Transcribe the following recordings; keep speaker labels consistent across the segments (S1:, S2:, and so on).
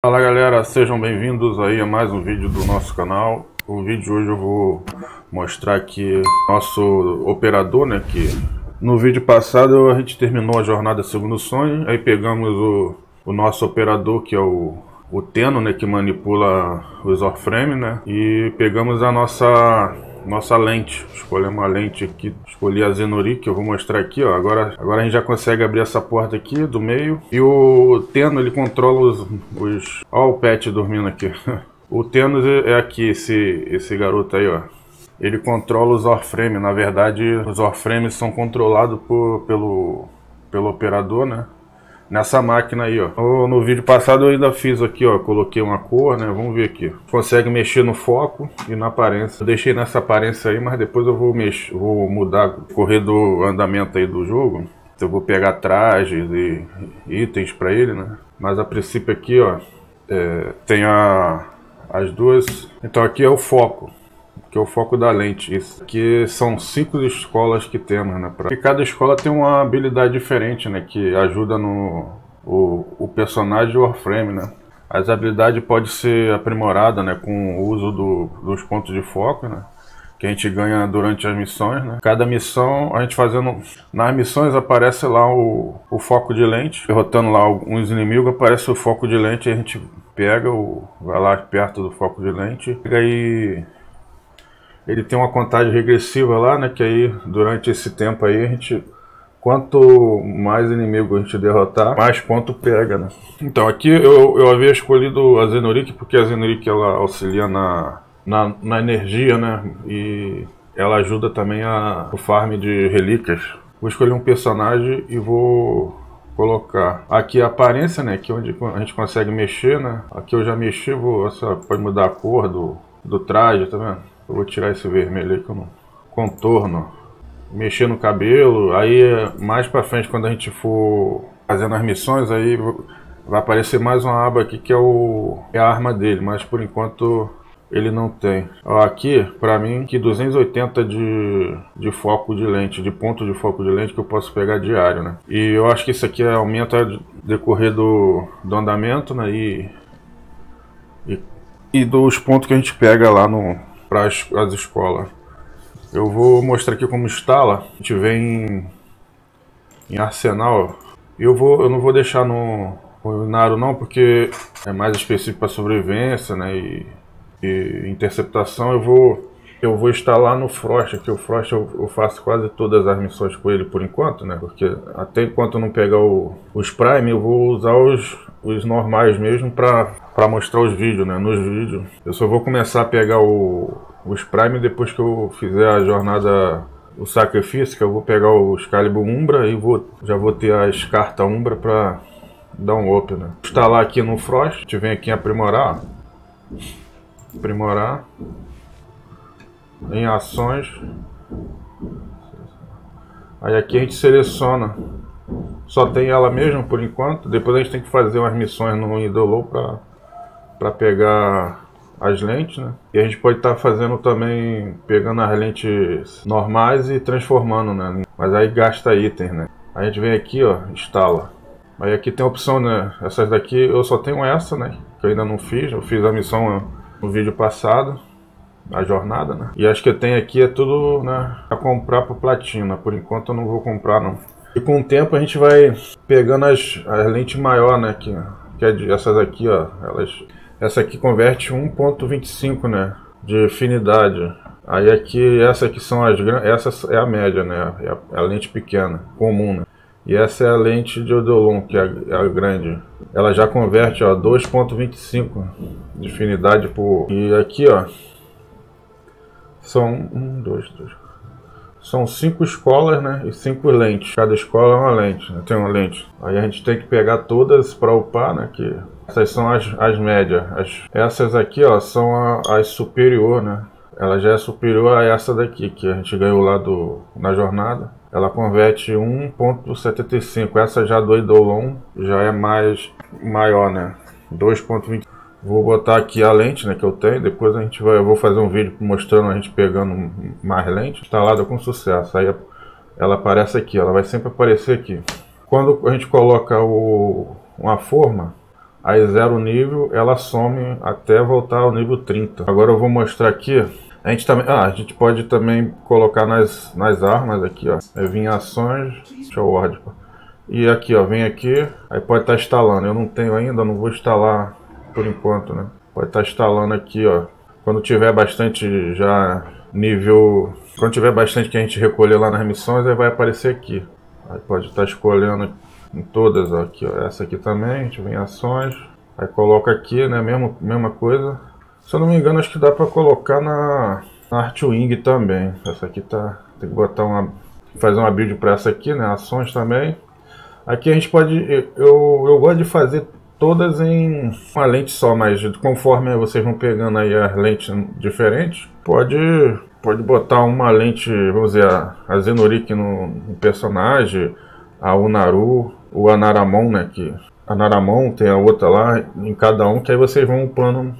S1: Fala galera, sejam bem-vindos aí a mais um vídeo do nosso canal. O vídeo de hoje eu vou mostrar aqui nosso operador, né, que no vídeo passado a gente terminou a jornada segundo o sonho, aí pegamos o nosso operador, que é o Tenno, né, que manipula os Warframe, né, e pegamos a nossa lente. Escolhemos uma lente aqui, escolhi a Zenori, que eu vou mostrar aqui, ó. Agora a gente já consegue abrir essa porta aqui do meio. E o Tenno, ele controla os... Ó o pet dormindo aqui. O Tenno é aqui, esse garoto aí, ó. Ele controla os Warframe. Na verdade, os Warframes são controlados pelo operador, né? Nessa máquina aí, ó. No vídeo passado eu ainda fiz aqui, ó. Coloquei uma cor, né? Vamos ver aqui. Consegue mexer no foco e na aparência. Eu deixei nessa aparência aí, mas depois eu vou mudar o correr do andamento aí do jogo. Eu vou pegar trajes e itens pra ele, né? Mas a princípio aqui, ó, tem as duas. Então aqui é o foco, que é o foco da lente. Isso aqui são 5 escolas que temos, né? E cada escola tem uma habilidade diferente, né? Que ajuda o personagem do Warframe, né? As habilidades podem ser aprimorada, né? Com o uso dos pontos de foco, né? Que a gente ganha durante as missões, né? Cada missão, a gente fazendo... Nas missões aparece lá o foco de lente. Derrotando lá alguns inimigos, aparece o foco de lente. A gente pega, vai lá perto do foco de lente. E aí... Ele tem uma contagem regressiva lá, né? Que aí, durante esse tempo aí, quanto mais inimigo a gente derrotar, mais ponto pega, né? Então, aqui eu havia escolhido a Zenori, porque a Zenori ela auxilia na energia, né? E ela ajuda também o farm de relíquias. Vou escolher um personagem e vou colocar aqui a aparência, né? Aqui onde a gente consegue mexer, né? Aqui eu já mexi, pode mudar a cor do traje, tá vendo? Eu vou tirar esse vermelho aí que eu não... Contorno. Mexer no cabelo. Aí mais pra frente, quando a gente for fazendo as missões, aí vai aparecer mais uma aba aqui que é a arma dele. Mas por enquanto ele não tem. Ó, aqui, pra mim, que 280 de foco de lente, de ponto de foco de lente que eu posso pegar diário, né? E eu acho que isso aqui aumenta no decorrer do andamento, né? E dos pontos que a gente pega lá para as escolas. Eu vou mostrar aqui como instala. A gente vem em arsenal. Eu não vou deixar no Inaro não, porque é mais específico para sobrevivência, né? E interceptação. Eu vou instalar no Frost, que o Frost eu faço quase todas as missões com ele por enquanto, né? Porque até enquanto eu não pegar os Prime, eu vou usar os normais mesmo para mostrar os vídeos, né? Nos vídeos. Eu só vou começar a pegar os Prime depois que eu fizer a jornada, o sacrifício, que eu vou pegar o Excalibur Umbra e já vou ter as cartas Umbra para dar um up, né? Instalar aqui no Frost, a gente vem aqui em aprimorar, aprimorar. Em ações. Aí aqui a gente seleciona. Só tem ela mesmo por enquanto. Depois a gente tem que fazer umas missões no Idolou para pegar as lentes, né? E a gente pode estar fazendo também, pegando as lentes normais e transformando, né? Mas aí gasta itens, né? Aí a gente vem aqui, ó, instala. Aí aqui tem a opção, né? Essas daqui eu só tenho essa, né? Que eu ainda não fiz. Eu fiz a missão no vídeo passado. A jornada, né? E acho que eu tenho aqui é tudo, né, a comprar por platina. Por enquanto eu não vou comprar não. E com o tempo a gente vai pegando as lentes maior, né? Que é essas aqui, ó. Essa aqui converte 1.25, né? De afinidade. Aí aqui, essa aqui são as grandes. Essa é a média, né? É a lente pequena, comum, né? E essa é a lente de Odolon, que é a grande. Ela já converte, ó, 2.25 de afinidade por... E aqui, ó. São 5 escolas, né? E 5 lentes. Cada escola é uma lente, né? Tem uma lente. Aí a gente tem que pegar todas para upar, né? Que essas são as médias. Essas aqui, ó, são as superior, né? Ela já é superior a essa daqui, que a gente ganhou lá na jornada. Ela converte 1.75. Essa já do Eidolon já é maior, né? 2.20. Vou botar aqui a lente, né, que eu tenho. Depois eu vou fazer um vídeo mostrando a gente pegando mais lente. Instalada com sucesso. Aí ela aparece aqui, ela vai sempre aparecer aqui. Quando a gente coloca uma forma, aí zero nível, ela some até voltar ao nível 30. Agora eu vou mostrar aqui. A gente também, a gente pode também colocar nas armas aqui, ó. Vir em ações, deixa eu word. E aqui, ó, vem aqui, aí pode estar instalando. Eu não tenho ainda, não vou instalar por enquanto, né? Pode estar instalando aqui, ó. Quando tiver bastante já nível, quando tiver bastante que a gente recolher lá nas missões, aí vai aparecer aqui. Aí pode estar escolhendo em todas, ó, aqui, ó. Essa aqui também, a gente vem em ações, aí coloca aqui, né? Mesma coisa. Se eu não me engano, acho que dá para colocar na Artwing também. Essa aqui tá, tem que botar fazer uma build para essa aqui, né? Ações também. Aqui a gente pode, eu gosto de fazer todas em uma lente só, mas conforme vocês vão pegando aí as lentes diferentes, pode botar uma lente, vamos dizer, a Zenoric no personagem, a Unaru, o Anaramon, né, que a Naramon tem a outra lá, em cada um, que aí vocês vão upando,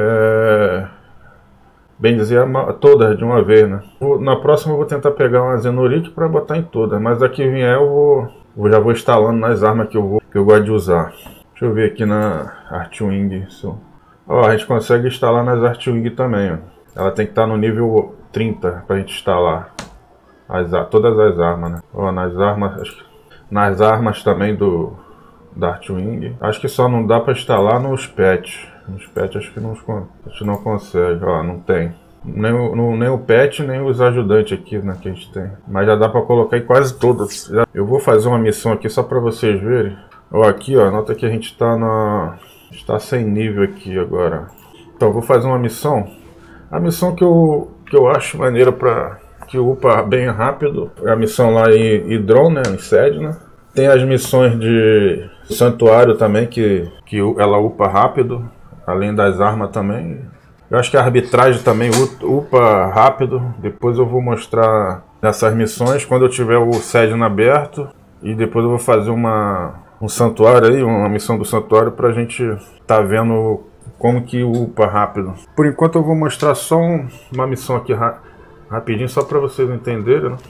S1: bem dizer, todas de uma vez, né. Na próxima eu vou tentar pegar uma Zenoric para botar em todas, mas aqui vier eu já vou instalando nas armas que eu gosto de usar. Deixa eu ver aqui na Artwing. Ó, a gente consegue instalar nas Artwing também, ó. Ela tem que estar no nível 30 pra gente instalar todas as armas, né? Ó, nas armas também da Artwing. Acho que só não dá pra instalar nos pets. Nos pets acho que a gente não consegue. Ó, não tem. Nem o pet, nem os ajudantes aqui, né, que a gente tem. Mas já dá pra colocar em quase todas. Eu vou fazer uma missão aqui só pra vocês verem. Ó, aqui, ó, nota que a gente está sem nível aqui agora. Então, eu vou fazer uma missão. A missão que eu acho maneira que upa bem rápido é a missão lá em Idron, né, em Sedna. Tem as missões de Santuário também, que ela upa rápido, além das armas também. Eu acho que a arbitragem também upa rápido. Depois eu vou mostrar nessas missões quando eu tiver o Sedna aberto. E depois eu vou fazer um santuário aí, uma missão do santuário, pra gente tá vendo como que upa rápido. Por enquanto eu vou mostrar só uma missão aqui rapidinho, só para vocês entenderem, né?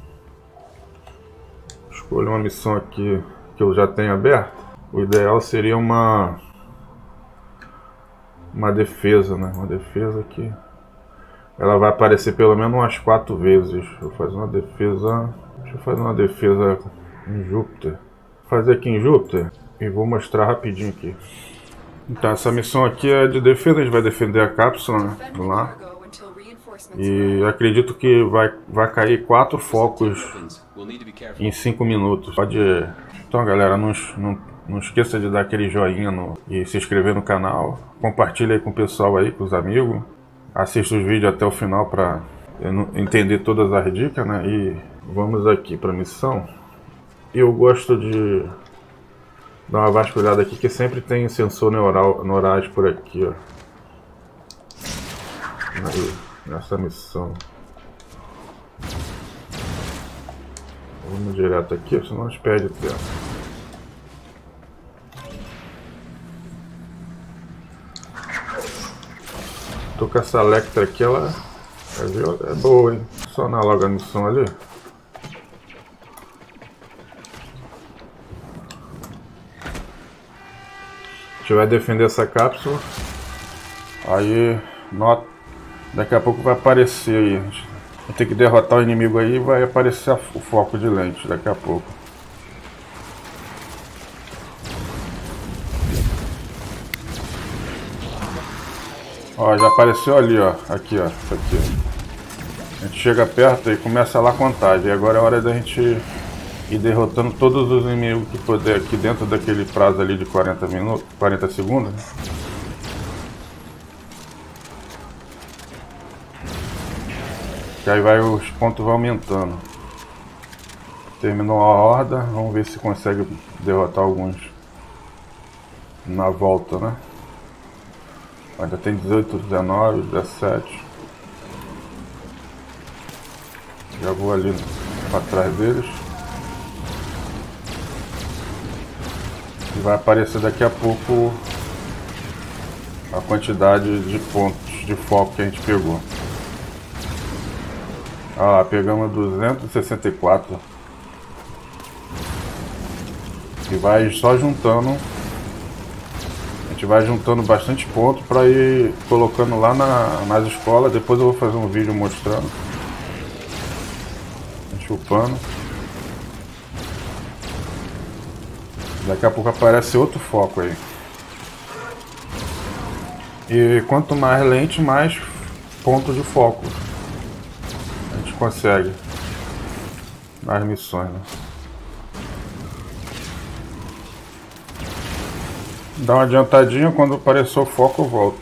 S1: Escolho uma missão aqui que eu já tenho aberta. O ideal seria uma defesa, né? Uma defesa aqui. Ela vai aparecer pelo menos umas 4 vezes. Deixa eu fazer uma defesa. Deixa eu fazer uma defesa em Júpiter. Vou fazer aqui em Júpiter e vou mostrar rapidinho aqui. Então essa missão aqui é de defesa, a gente vai defender a cápsula, né, lá. E acredito que vai cair 4 focos em 5 minutos. Então galera, não esqueça de dar aquele joinha e se inscrever no canal. Compartilha aí com o pessoal aí, com os amigos. Assista os vídeos até o final para entender todas as dicas, né? E vamos aqui para a missão. Eu gosto de dar uma vasculhada aqui, que sempre tem sensor neurais por aqui, ó. Aí, nessa missão. Vamos direto aqui, senão a gente perde tempo. Tô com essa Electra aqui, ela é boa, hein? Só na logo a missão ali. A gente vai defender essa cápsula. Aí, daqui a pouco vai aparecer aí. A gente vai ter que derrotar o inimigo aí e vai aparecer o foco de lente daqui a pouco. Ó, já apareceu ali, ó. Aqui, ó. Isso aqui. A gente chega perto e começa lá a contagem. E agora é hora da gente ir derrotando todos os inimigos que puder aqui dentro daquele prazo ali de 40 segundos. Que aí os pontos vão aumentando. Terminou a horda, vamos ver se consegue derrotar alguns na volta, né? Ainda tem 18, 19, 17. Já vou ali para trás deles. E vai aparecer daqui a pouco a quantidade de pontos de foco que a gente pegou. Ah, pegamos 264. E vai só juntando gente vai juntando bastante ponto para ir colocando lá nas escolas. Depois eu vou fazer um vídeo mostrando. Chupando. Daqui a pouco aparece outro foco aí. E quanto mais lente, mais pontos de foco a gente consegue nas missões, né? Dá uma adiantadinha, quando aparecer o foco eu volto.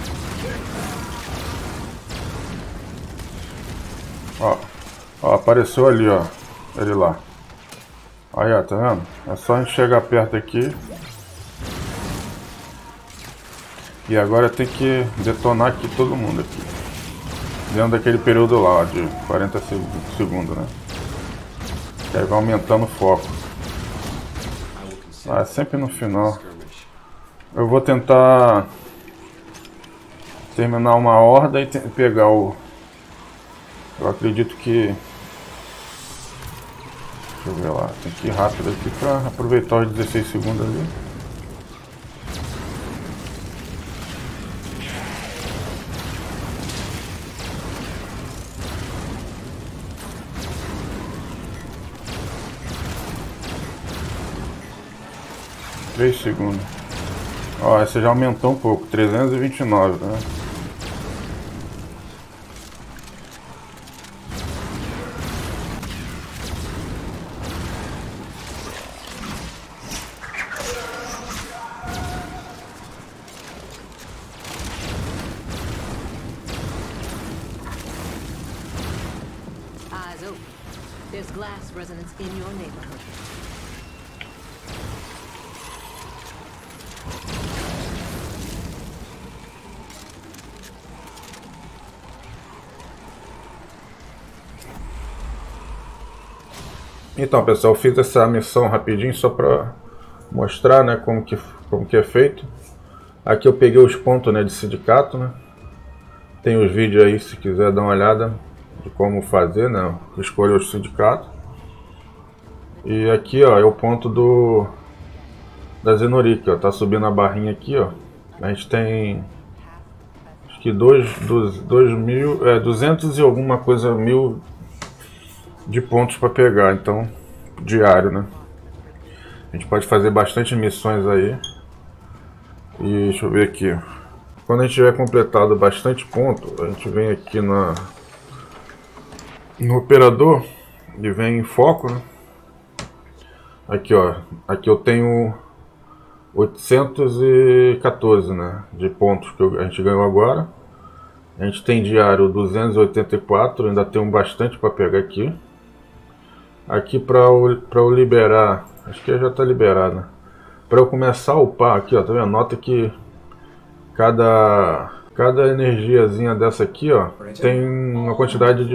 S1: Ó, apareceu ali, ó, ele lá. Aí, ó, tá vendo? É só a gente chegar perto aqui. E agora tem que detonar aqui todo mundo aqui. Dentro daquele período lá, ó, de 40 segundos, né? Que aí vai aumentando o foco. Ah, sempre no final. Eu vou tentar terminar uma horda e pegar o... Eu acredito que... Deixa eu ver lá, tem que ir rápido aqui pra aproveitar os 16 segundos ali. Três segundos. Ó, essa já aumentou um pouco, 329, né?
S2: Eyes open. There's glass resonance in your neighborhood.
S1: Então, pessoal, eu fiz essa missão rapidinho só para mostrar, né, como que é feito. Aqui eu peguei os pontos, né, de sindicato, né. Tem os vídeos aí se quiser dar uma olhada de como fazer, né, escolher o sindicato. E aqui, ó, é o ponto da Zenoric, ó, tá subindo a barrinha aqui, ó. A gente tem acho que 200 e alguma coisa mil de pontos para pegar, então diário, né? A gente pode fazer bastante missões aí. E deixa eu ver aqui. Quando a gente tiver completado bastante ponto, a gente vem aqui no operador e vem em foco, né? Aqui, ó, aqui eu tenho 814, né, de pontos que a gente ganhou agora. A gente tem diário 284, ainda tem bastante para pegar aqui. Aqui para eu liberar, acho que já está liberado, né? Para eu começar a upar aqui, ó, tá vendo? Nota que cada energiazinha dessa aqui, ó, tem uma quantidade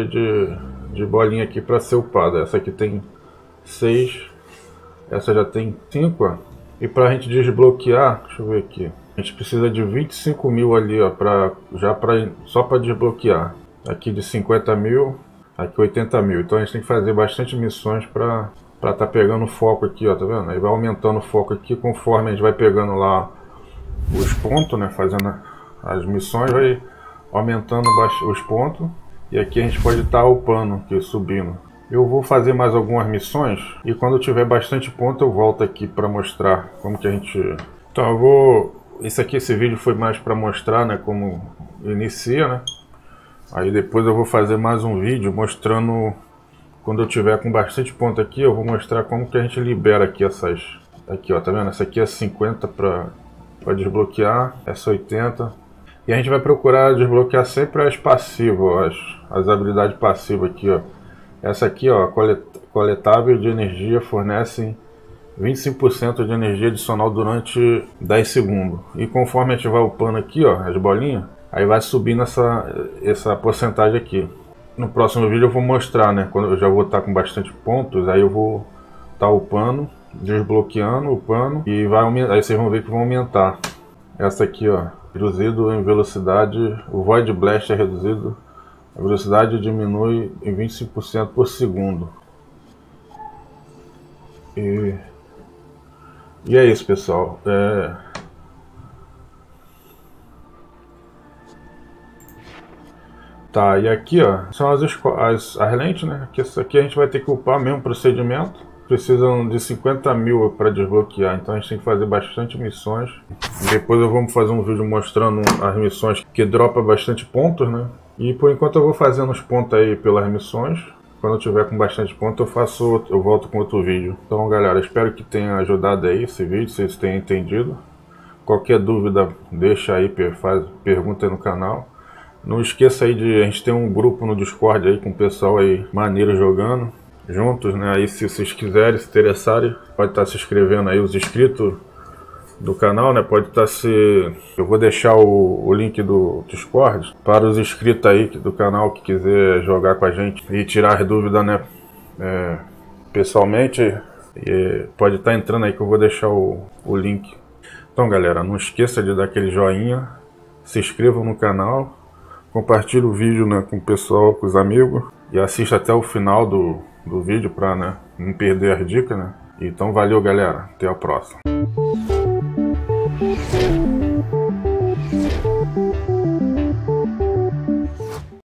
S1: de bolinha aqui para ser upada. Essa aqui tem 6, essa já tem 5, ó. E para a gente desbloquear, deixa eu ver aqui, a gente precisa de 25 mil ali, ó, só para desbloquear. Aqui de 50 mil, aqui 80 mil. Então a gente tem que fazer bastante missões para tá pegando foco aqui, ó, tá vendo? Aí vai aumentando o foco aqui conforme a gente vai pegando lá os pontos, né? Fazendo as missões, vai aumentando os pontos. E aqui a gente pode estar upando, aqui, subindo. Eu vou fazer mais algumas missões e quando eu tiver bastante ponto eu volto aqui para mostrar como que a gente... Então eu vou... Esse vídeo foi mais para mostrar, né, como inicia, né? Aí depois eu vou fazer mais um vídeo mostrando... Quando eu tiver com bastante ponto aqui, eu vou mostrar como que a gente libera aqui essas... Aqui, ó, tá vendo? Essa aqui é 50 para desbloquear, essa 80. E a gente vai procurar desbloquear sempre as passivas, as habilidades passivas aqui, ó. Essa aqui, ó, coletável de energia, fornecem 25% de energia adicional durante 10 segundos. E conforme a gente vai upando aqui, ó, as bolinhas, aí vai subindo essa porcentagem aqui. No próximo vídeo eu vou mostrar, né, quando eu já vou estar com bastante pontos, aí eu vou estar upando, desbloqueando, upando, e aí vocês vão ver que vão aumentar. Essa aqui, ó, reduzido em velocidade, o Void Blast é reduzido. A velocidade diminui em 25% por segundo. E é isso, pessoal. Tá, e aqui ó, são as lentes, né? Que isso aqui a gente vai ter que upar mesmo procedimento. Precisam de 50 mil para desbloquear, então a gente tem que fazer bastante missões. Depois eu vou fazer um vídeo mostrando as missões que dropa bastante pontos, né? E por enquanto eu vou fazendo os pontos aí pelas missões. Quando eu tiver com bastante ponto eu volto com outro vídeo. Então galera, espero que tenha ajudado aí esse vídeo, vocês tenham entendido. Qualquer dúvida deixa aí, pergunta aí no canal. Não esqueça aí de a gente ter um grupo no Discord aí com o pessoal aí maneiro jogando juntos, né? Aí se vocês quiserem, se interessarem, pode estar se inscrevendo aí, os inscritos do canal, né? Pode estar eu vou deixar o link do Discord para os inscritos aí do canal que quiser jogar com a gente e tirar as dúvidas, né? Pessoalmente, pode estar entrando aí que eu vou deixar o link. Então galera, não esqueça de dar aquele joinha, se inscreva no canal, compartilhe o vídeo, né, com o pessoal, com os amigos e assista até o final do vídeo para, né, não perder as dicas, né? Então valeu galera, até a próxima.